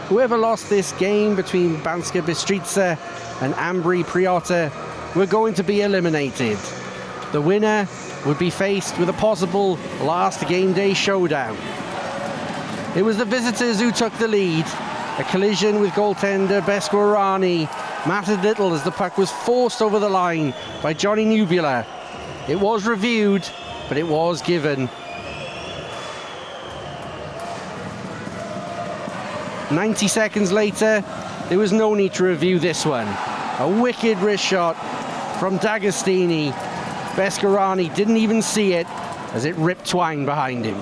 whoever lost this game between Banská Bystrica and Ambri Priota were going to be eliminated. The winner would be faced with a possible last game day showdown. It was the visitors who took the lead. A collision with goaltender Besko Arani mattered little as the puck was forced over the line by Johnny Nubula. It was reviewed, but it was given. 90 seconds later, there was no need to review this one. A wicked wrist shot from D'Agostini. Besko Arani didn't even see it as it ripped twine behind him.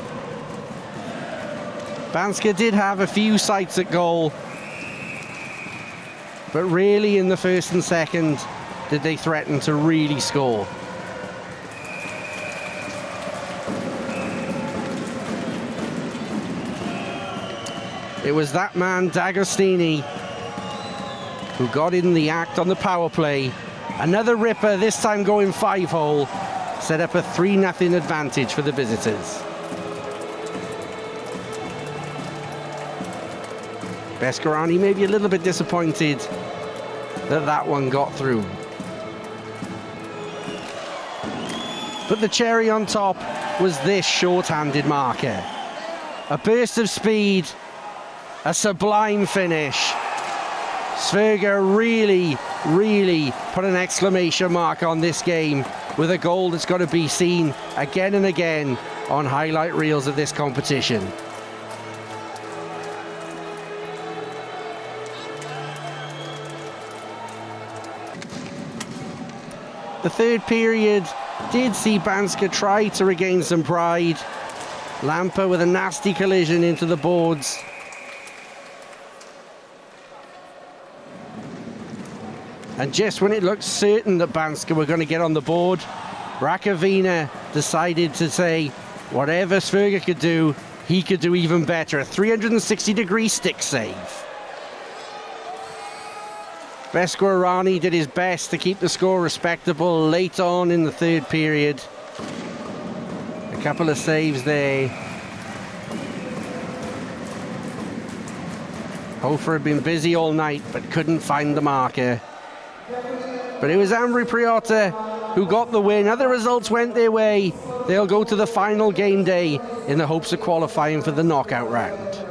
Banská did have a few sights at goal, but really in the first and second did they threaten to really score. It was that man, D'Agostini, who got in the act on the power play. Another ripper, this time going 5-hole, set up a 3-0 advantage for the visitors. Besko Arani may be a little bit disappointed that that one got through. But the cherry on top was this short-handed marker. A burst of speed, a sublime finish. Sverige really put an exclamation mark on this game with a goal that's got to be seen again and again on highlight reels of this competition. The third period did see Banská try to regain some pride. Lampe with a nasty collision into the boards. And just when it looked certain that Banská were going to get on the board, Rakovina decided to say whatever Sverige could do, he could do even better. A 360-degree stick save. Besko Arani did his best to keep the score respectable late on in the third period. A couple of saves there. Hofer had been busy all night but couldn't find the marker. But it was Ambri Priota who got the win. Other results went their way. They'll go to the final game day in the hopes of qualifying for the knockout round.